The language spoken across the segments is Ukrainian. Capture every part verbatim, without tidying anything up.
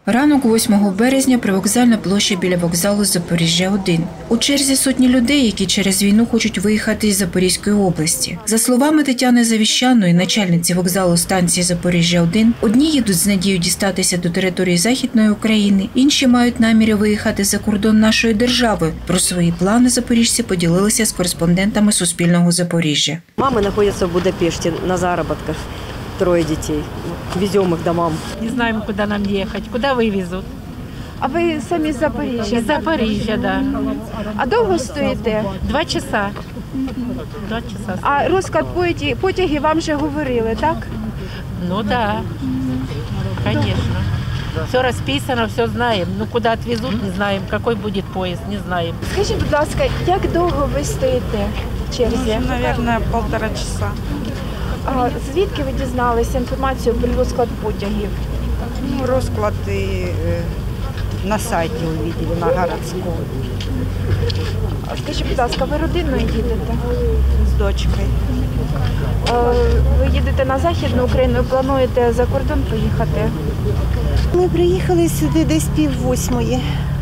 Ранок восьмого березня – привокзальна площа біля вокзалу Запоріжжя один. У черзі сотні людей, які через війну хочуть виїхати із Запорізької області. За словами Тетяни Завіщаної, начальниці вокзалу станції Запоріжжя один, одні їдуть з надією дістатися до території Західної України, інші мають наміри виїхати за кордон нашої держави. Про свої плани запоріжці поділилися з кореспондентами Суспільного Запоріжжя. Мама знаходиться в Будапешті на заробітках. Трое детей. Везем их домам. Не знаем, куда нам ехать, куда вывезут. А ви самі з Запоріжжя? Из Запоріжжя, да. А довго стоїте? Два часа. Два часа. А розклад потяги, потяги вам вже говорили, так? Ну да, конечно. Все расписано, все знаем. Ну куда отвезут, не знаем. Какой будет поезд, не знаем. Скажіть, будь ласка, як довго ви стоїте в черзі? Ну, наверное, полтора часа. А звідки ви дізналися інформацію про розклад потягів? Ну, розклад и, э, на сайте увидели, на городском. А скажіть, будь ласка, ви родиною їдете? С дочкой. А, ви їдете на Західну Україну і плануєте за кордон поїхати? Ми приїхали сюди десь пів восьмої.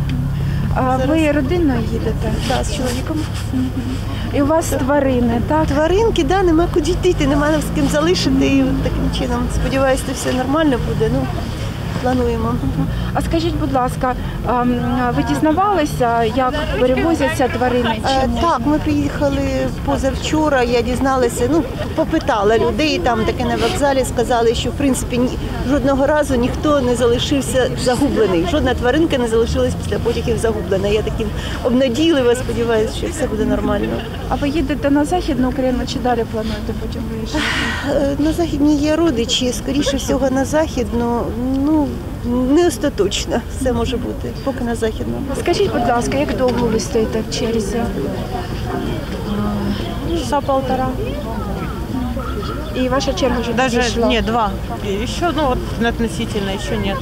А ви родиною їдете? Так, з чоловіком. І у вас тварини, так? Тваринки, да, нема куди йти, нема з ким залишити. І от таким чином, сподіваюся, все нормально буде. Ну, плануємо. А скажіть, будь ласка, ви дізнавалися, як перевозяться тварини? Е, так, ми приїхали позавчора, я дізналася, ну, попитала людей там таке на вокзалі, сказали, що в принципі ні, жодного разу ніхто не залишився загублений, жодна тваринка не залишилась після потягів загублена. Я таким обнадійлива, сподіваюся, що все буде нормально. А ви їдете на Західну Україну чи далі плануєте потім виїжджати? Е, на Західній є родичі, скоріше всього на Західну, ну, не остаточно все може бути, поки на Західну. Скажіть, будь ласка, як довго ви стоїте в черзі? Часа полтора. І ваша черга вже Даже, підійшла? нет, два. Еще, ну вот, относительно, еще нет.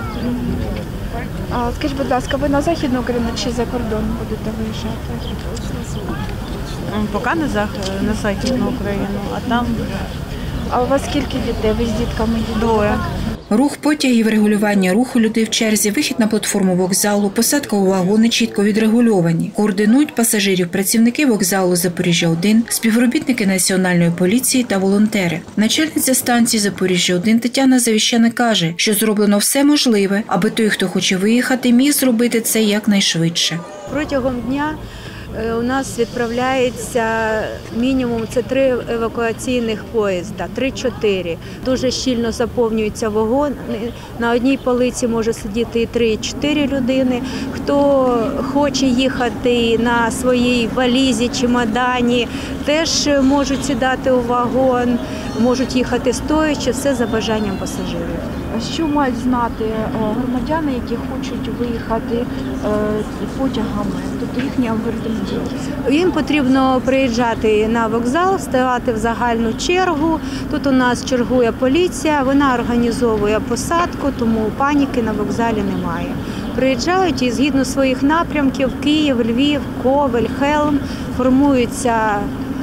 А скажіть, будь ласка, ви на Західну Україну чи за кордон будете виїжджати? Пока на, зах... на Західну Україну, а там А у вас скільки дітей? Ви з дітками їдете? двоє. Рух потягів, регулювання руху людей в черзі, вихід на платформу вокзалу, посадка у вагони чітко відрегульовані. Координують пасажирів працівники вокзалу Запоріжжя один, співробітники Національної поліції та волонтери. Начальниця станції Запоріжжя один Тетяна Завіщана каже, що зроблено все можливе, аби той, хто хоче виїхати, міг зробити це якнайшвидше. Протягом дня у нас відправляється мінімум це три евакуаційних поїзда, три-чотири. Дуже щільно заповнюється вагон. На одній полиці може сидіти і три-чотири людини. Хто хоче їхати на своїй валізі, чемодані, теж можуть сідати у вагон, можуть їхати стоячи, все за бажанням пасажирів. Що мають знати громадяни, які хочуть виїхати потягами, тобто їхній алгоритм дій? Їм потрібно приїжджати на вокзал, ставати в загальну чергу. Тут у нас чергує поліція, вона організовує посадку, тому паніки на вокзалі немає. Приїжджають і згідно своїх напрямків Київ, Львів, Ковель, Хелм формуються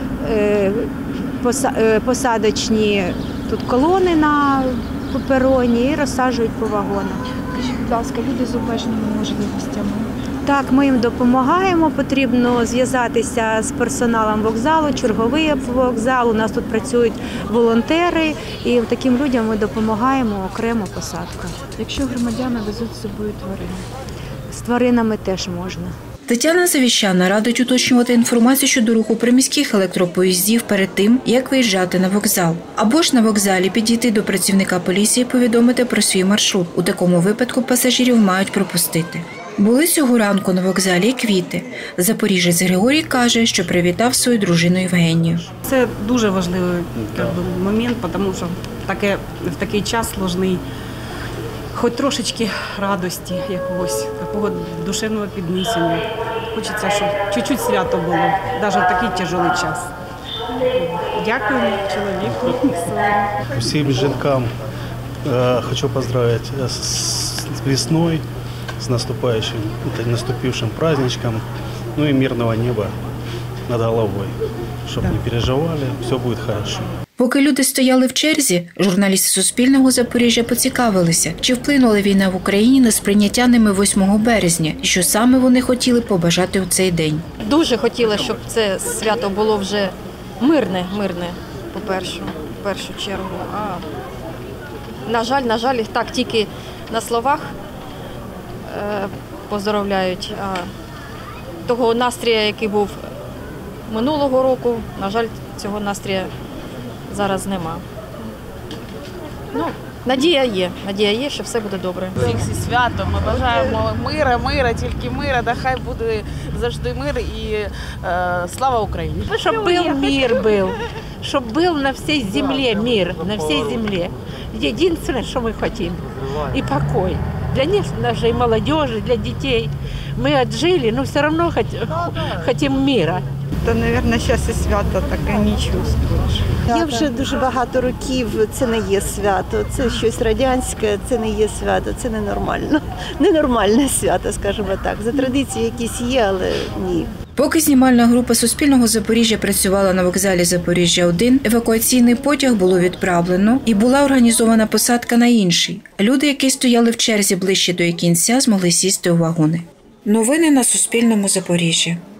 посадочні тут колони на по пероні і розсаджують по вагонах. Скажіть, будь ласка, люди з обмеженими можливостями? Так, ми їм допомагаємо. Потрібно зв'язатися з персоналом вокзалу, черговий вокзал. У нас тут працюють волонтери, і таким людям ми допомагаємо окремо посадка. Якщо громадяни везуть з собою тварин? З тваринами теж можна. Тетяна Завіщана радить уточнювати інформацію щодо руху приміських електропоїздів перед тим, як виїжджати на вокзал. Або ж на вокзалі підійти до працівника поліції і повідомити про свій маршрут. У такому випадку пасажирів мають пропустити. Були цього ранку на вокзалі і квіти. Запоріжець Григорій каже, що привітав свою дружину Євгенію. Це дуже важливий момент, тому що таке, в такий час складний. Хоч трошечки радості якогось, такого душевного піднесення. Хочеться, щоб чуть-чуть свято було, навіть в такий тяжкий час. Дякую чоловіку. Всім жінкам э, хочу поздравить с, с весной, с наступающим, наступившим праздничком, ну и мирного неба над головой, чтобы да. не переживали, все будет хорошо. Поки люди стояли в черзі, журналісти Суспільного Запоріжжя поцікавилися, чи вплинула війна в Україні на сприйняття ними восьмого березня, і що саме вони хотіли побажати у цей день. Дуже хотіла, щоб це свято було вже мирне, мирне, по-перше, в першу чергу. А, на жаль, на жаль, так тільки на словах е, поздоровляють. А того настрію, який був минулого року, на жаль, цього настрію зараз нема. Ну, надія є, надія є, що все буде добре. Всіх зі святом, ми бажаємо мира, мира, тільки мира, да хай буде завжди мир і е, слава Україні. Щоб був мир, був, щоб був на всій землі мир, на всій землі. Єдине, що ми хочемо, і покой. Для них, нашей молодежи, для детей. Мы отжили, но все равно хотим мира. То, мабуть, зараз і свято таке не чувствуєш. Я вже дуже багато років, це не є свято, це щось радянське, це не є свято, це ненормально. Ненормальне свято, скажімо так. За традиції якісь є, але ні. Поки знімальна група Суспільного Запоріжжя працювала на вокзалі Запоріжжя один, евакуаційний потяг було відправлено і була організована посадка на інший. Люди, які стояли в черзі ближче до кінця, змогли сісти у вагони. Новини на Суспільному Запоріжжя.